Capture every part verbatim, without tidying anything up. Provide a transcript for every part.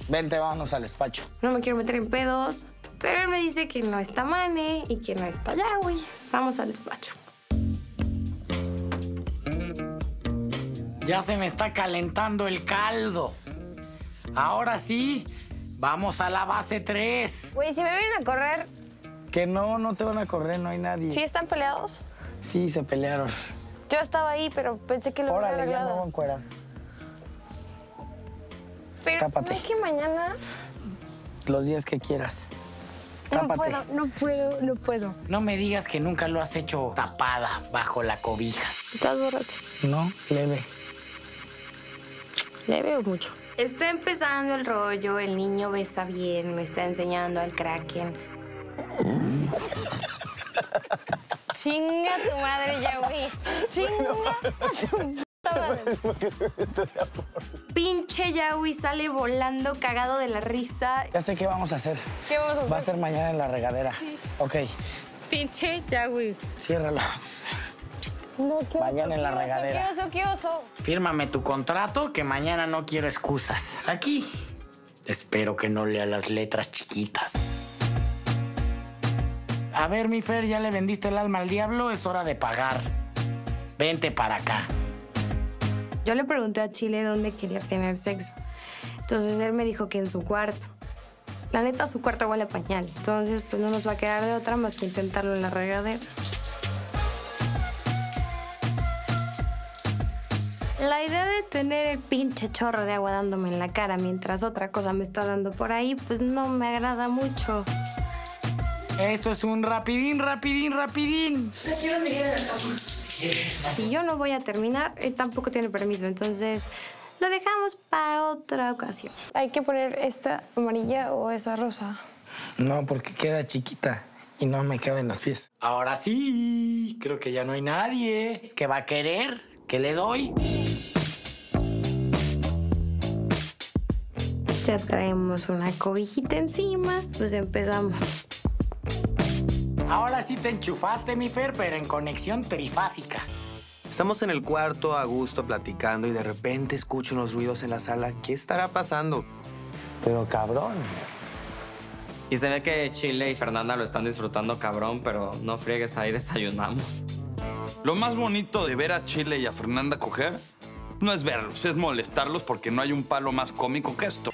Vente, vámonos al despacho. No me quiero meter en pedos, pero él me dice que no está Mane y que no está Yahweh. Vamos al despacho. Ya se me está calentando el caldo. Ahora sí, vamos a la base tres. Güey, si me vienen a correr... Que no, no te van a correr, no hay nadie. ¿Sí están peleados? Sí, se pelearon. Yo estaba ahí, pero pensé que lo habían Órale, ya arreglado. no van a encuerar. Pero Tápate. ¿no es que mañana? Los días que quieras. No Tápate. puedo, no puedo, no puedo. No me digas que nunca lo has hecho tapada bajo la cobija. ¿Estás borracho? No, leve. ¿Leve o mucho? Está empezando el rollo, el niño besa bien, me está enseñando al Kraken. Chinga tu madre, Yahweh. Chinga tu puta madre. Pinche Yahweh sale volando cagado de la risa. Ya sé qué vamos a hacer. ¿Qué vamos a hacer? Va a ser mañana en la regadera. Sí. Ok, Pinche Yahweh. ciérralo. No, qué oso, Mañana en la qué oso, regadera. Qué oso, qué oso. Fírmame tu contrato que mañana no quiero excusas. Aquí. Espero que no lea las letras chiquitas. A ver, mi Fer, ya le vendiste el alma al diablo, es hora de pagar. Vente para acá. Yo le pregunté a Chile dónde quería tener sexo. Entonces él me dijo que en su cuarto. La neta, su cuarto huele a pañal. Entonces, pues no nos va a quedar de otra más que intentarlo en la regadera. La idea de tener el pinche chorro de agua dándome en la cara mientras otra cosa me está dando por ahí, pues no me agrada mucho. Esto es un rapidín, rapidín, rapidín. Si yo no voy a terminar, él tampoco tiene permiso, entonces lo dejamos para otra ocasión. ¿Hay que poner esta amarilla o esa rosa? No, porque queda chiquita y no me caben los pies. Ahora sí, creo que ya no hay nadie que va a querer que le doy. Ya traemos una cobijita encima, pues empezamos. Ahora sí te enchufaste, mi Fer, pero en conexión trifásica. Estamos en el cuarto a gusto platicando y de repente escucho unos ruidos en la sala. ¿Qué estará pasando? Pero cabrón. Y se ve que Chile y Fernanda lo están disfrutando cabrón, pero no friegues, ahí desayunamos. Lo más bonito de ver a Chile y a Fernanda coger no es verlos, es molestarlos porque no hay un palo más cómico que esto.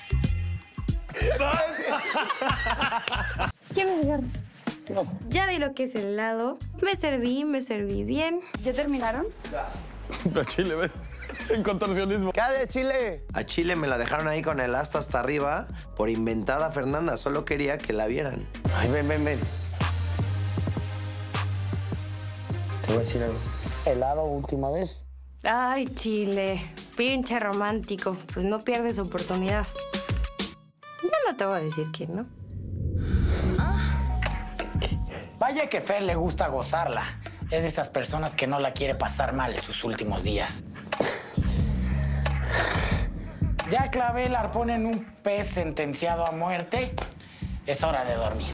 ¿Quién me agarra? Ya vi lo que es el helado. Me serví, me serví bien. ¿Ya terminaron? Pero Chile, ves, en contorsionismo. ¿Qué de Chile? A Chile me la dejaron ahí con el asta hasta arriba por inventada Fernanda. Solo quería que la vieran. Ay, ven, ven, ven. Te voy a decir algo. Helado última vez. Ay, Chile, pinche romántico. Pues no pierdes oportunidad. Yo no te voy a decir que no. Vaya que Fer le gusta gozarla. Es de esas personas que no la quiere pasar mal en sus últimos días. Ya clavé el arpón en un pez sentenciado a muerte. Es hora de dormir.